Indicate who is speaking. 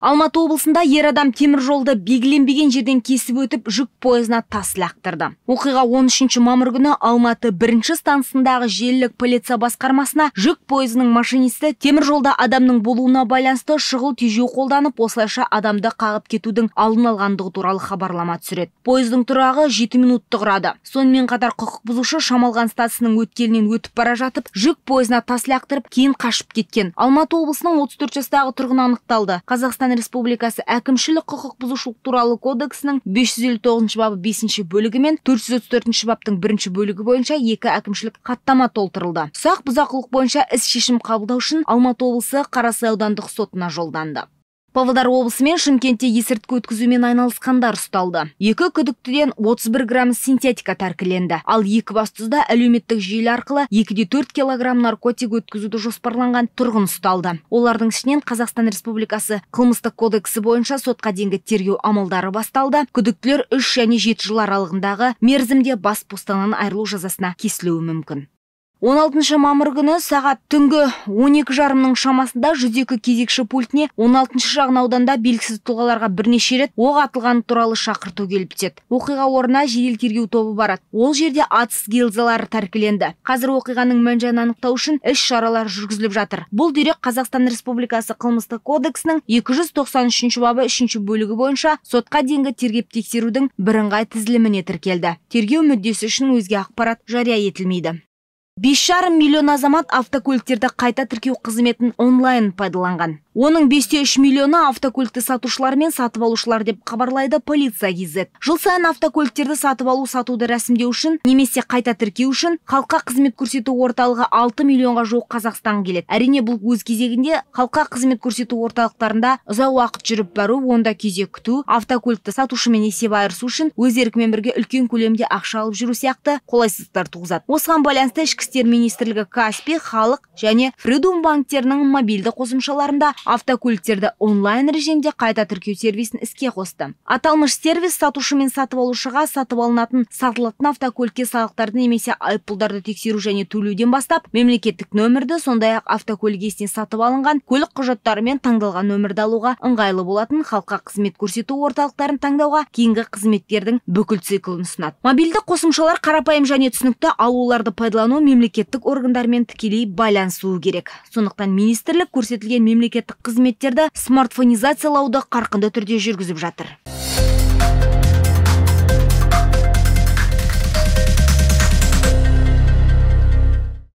Speaker 1: Алматы облысында ер адам темір жолды белгіленбеген жерден кесіп өтіп, жүк пойызына тас лақтырды. Оқиға 13 мамыр күні Алматы 1-ші станциясындағы желілік полиция басқармасына жүк пойызының машинисті темір жолда адамның болуына байланысты шұғыл тежеу қолданып, осылайша адамды қағып кетудің алдын алғандығы туралы хабарлама түсіреді. Пойыздың тұрағы 7 минутты құрады. Сонымен қатар құқық бұзушы Шамалған станциясының өткелінен өтіп бара жатып, жүк пойызына тас лақтырып, кейін қашып кеткен. Алматы облысының 34 жастағы тұрғыны анықталды. Қазақстан Республикасы әкімшілік құқық бұзушылық туралы кодексінің 559 бабы 5-ші бөлігі мен 434 баптың 1-ші бөлігі бойынша 2 әкімшілік хаттама толтырылды. Ұсақ бұзақылық бойынша іс шешім қабылдау үшін Алматы облысы Қарасай аудандық сотына жолданды. Павлодар облысы мен Шымкентте есірткі өткізумен айналысқандар ұсталды. 2 күдіктіден 31 грамм синтетика тәркіленді. Ал Екібастұзда әлеуметтік желі арқылы 2,4 килограмм наркотик өткізуді жоспарланған тұрғын ұсталды. Олардың ішінен Қазақстан Республикасы қылмыстық кодексі бойынша сотқа дейінгі тергеу амалдары басталды. Күдіктілер 3 және 7 жыл аралығындағы мерзімде бас бостандығынан айырылу жазасына кесілуі мүмкін. 16 мамыр күні сағат түнгі 12:30 шамасында 102 кезекші пультіне 16 шағын ауданда белгісіз тұлғаларға бірнеше рет оқ атылғаны туралы шақырту келіп түседі. Оқиға орнына жедел тергеу тобы барады. Ол жерде атыс гильзалары тәркіленді. Қазір оқиғаның мән-жайын анықтау үшін іс-шаралар жүргізіліп жатыр. Бұл дерек Қазақстан Республикасы қылмыстық кодексінің 293 бабы 3-ші бөлігі бойынша сотқа дейінгі тергеп-тексерудің бірыңғай тізіліміне тіркелді. Тергеу мүддесі үшін өзге ақпарат жария етілмейді. 5,5 миллион азамат автокөліктерді қайта тіркеу қызметін онлайн пайдаланған. Оның 5,3 миллионы автокөлікті сатушылар мен сатып алушылар деп хабарлайды полиция ГЗ. Жыл сайын автокөліктерді сатып алу сатуды рәсімдеу үшін немесе қайта тіркеу үшін халыққа қызмет көрсету орталығы 6 миллионға жуық Қазақстан келеді. Әрине бұл өз кезегінде халыққа қызмет көрсету орталықтарында ұзақ уақыт жүріп бару, онда кезек күту, автокөлікті сатушымен есеп айырысу үшін өз еркімен бірге үлкен көлемде ақша алып жүру сияқты қолайсыздықтар туғызады. Осыған байланысты Ішкі істер министрлігі Каспий, халық және Фридум банктерінің мобильді қосымшаларында автокөліктерді онлайн режимде қайта тіркеу сервисін іске қосты. Аталмыш сервис сатушы мен сатып алушыға сатып алынатын сатылатын автокөлікке салықтарды немесе айыппұлдарды тексеру және төлеуден бастап, мемлекеттік нөмірді, сондай-ақ автокөлік иесінен сатып алынған көлік құжаттары мен таңдалған нөмірді алуға ыңғайлы болатын халыққа қызмет көрсету орталықтарын таңдауға кейінгі қызметтердің бүкіл циклін ұсынады. Мобильді қосымшалар қарапайым және түсінікті, ал оларды пайдалану мемлекеттік органдармен тікелей байланысуы керек. Сондықтан министрлік көрсетілген мемлекеттік қызметтерді смартфонизациялауды қарқынды түрде жүргізіп жатыр.